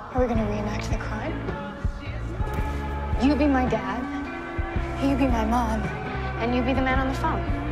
Are we gonna reenact the crime? You be my dad, you be my mom, and you be the man on the phone.